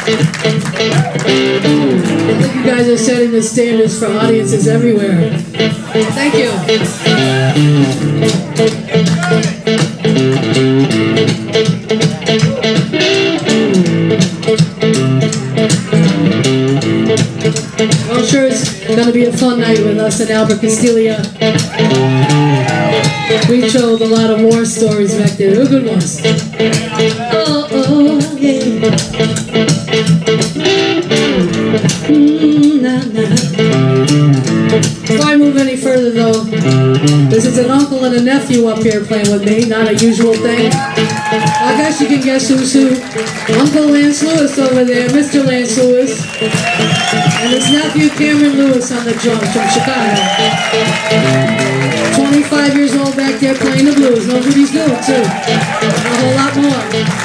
think you guys are setting the standards for audiences everywhere. Thank you. Well, I'm sure it's going to be a fun night with us in Albert Castilla. We told a lot of war stories back there. They were good ones. Oh, oh, yeah. Nah, nah. Before I move any further, though, this is an uncle and a nephew up here playing with me. Not a usual thing. I guess you can guess who's who. Uncle Lance Lewis over there, Mr. Lance Lewis. And his nephew Cameron Lewis on the drums from Chicago. 25 years old back there playing the blues. Knows what he's doing too. And a whole lot more.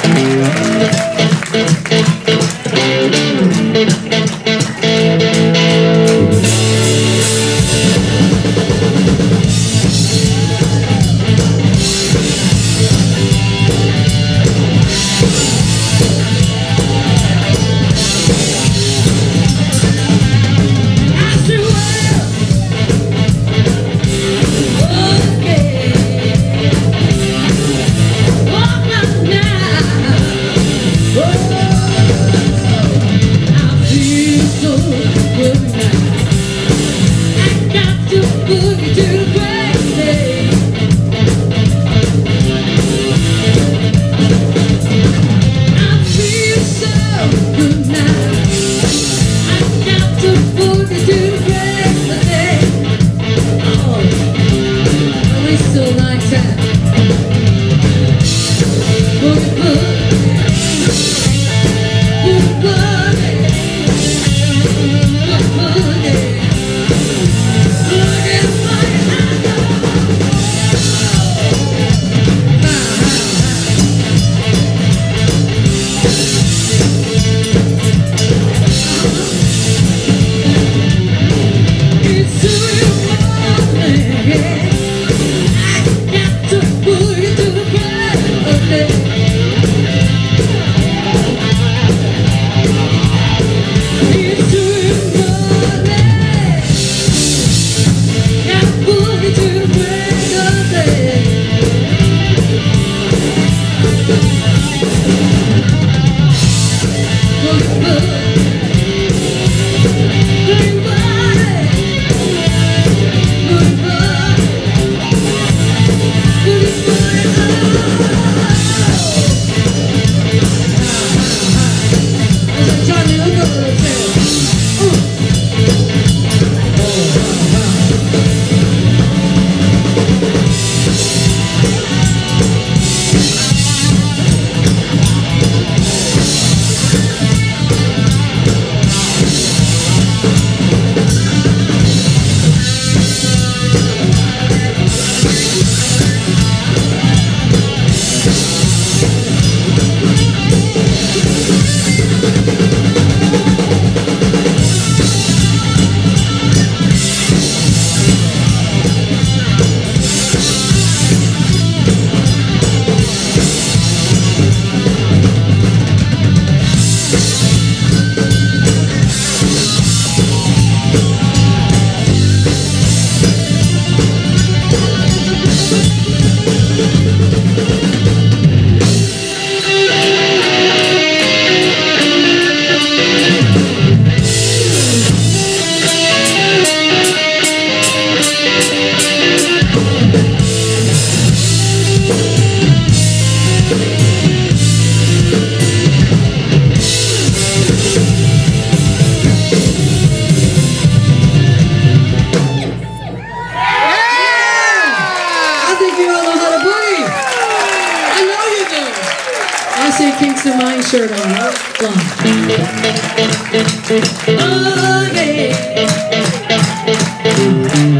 Kingston Mine shirt on. Oh, yeah.